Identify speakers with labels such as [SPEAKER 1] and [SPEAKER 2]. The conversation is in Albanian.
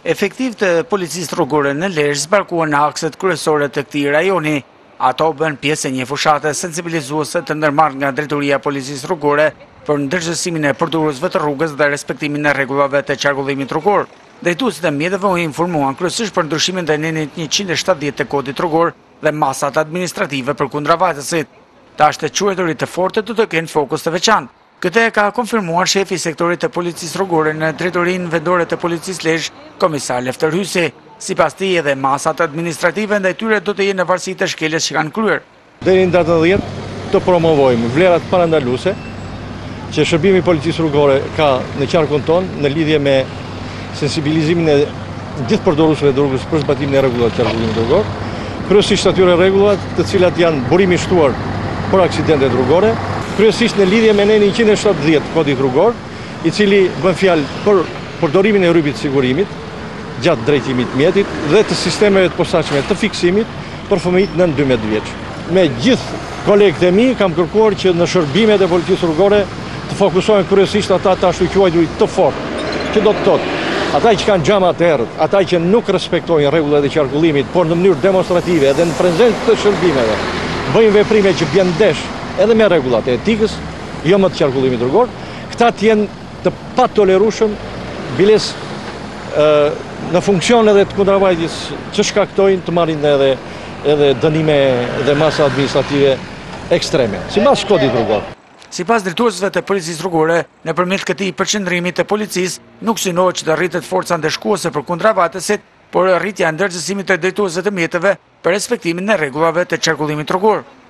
[SPEAKER 1] Efektiv të policisë rrugore në Lezhë zbarkuan në akset kryesore të këtij rajoni. Ato bën pjesë e një fushate sensibilizuese të ndërmarrë nga drejtoria e policisë rrugore për ndërgjegjësimin e përdorusve të rrugës dhe respektimin e rregullave të qarkullimit rrugor. Drejtuesit e mjeteve u informuan kryesisht për ndryshimin ndaj nenit 170 të kodit rrugor dhe masat administrative për kundravajtësit. Tashtë të quajturit të forte do të kenë fokus të veçantë. Këtë e ka konfirmuar shefi i sektorit të policisë rrugore në drejtorinë vendore të policisë Lezhë, komisar Lefter Hysi. Sipas tij edhe masat administrative ndaj tyre do të jenë në varësi të shkeljes që kanë kryer.
[SPEAKER 2] Deri në datën 10 të promovojmë vlerat parandaluese që shërbimi i policisë rrugore ka në qarkun tonë në lidhje me sensibilizimin e gjithë përdorusve të rrugës për zbatimin e rregullave të qarkullimit rrugor, kryesisht atyre rregullave të cilat janë burimi i shtuar për aksidentet rrugore, kryesisht në lidhje me nenin 170 kodit rrugor, i cili bën fjalë për përdorimin e rrypit të sigurimit gjatë drejtimit mjetit dhe të sistemeve të posaçme të fiksimit për fëmijët nën 12 vjeç. Me gjithë kolegët e mi kam kërkuar që në shërbimet e policisë rrugore të fokusohen kryesisht ata të ashtu quajturit të fortë, që do të thotë ata që kanë xhama të errët, ata që nuk respektojnë rregullat e qarkullimit, por në mënyrë demonstrative edhe në prezencë të shërbimeve, bëjnë veprime që bjen ndesh edhe me rregullat e etikës, jo më të qarkullimit rrugor, këta të jenë të patolerueshëm biles në funksion edhe të kundravajtjes që shkaktojnë të marrin edhe dënime dhe masa administrative ekstreme, sipas kodit rrugor.
[SPEAKER 1] Sipas drejtuesve të policisë rrugore, nëpërmjet këtij përqendrimi të policisë, nuk synohet që të rritet forca ndeshkuese për kundravajtësit, por rritja e ndërgjegjësimit të drejtuesve të mjeteve për respektimin e rregullave të qarkullimit rrugor.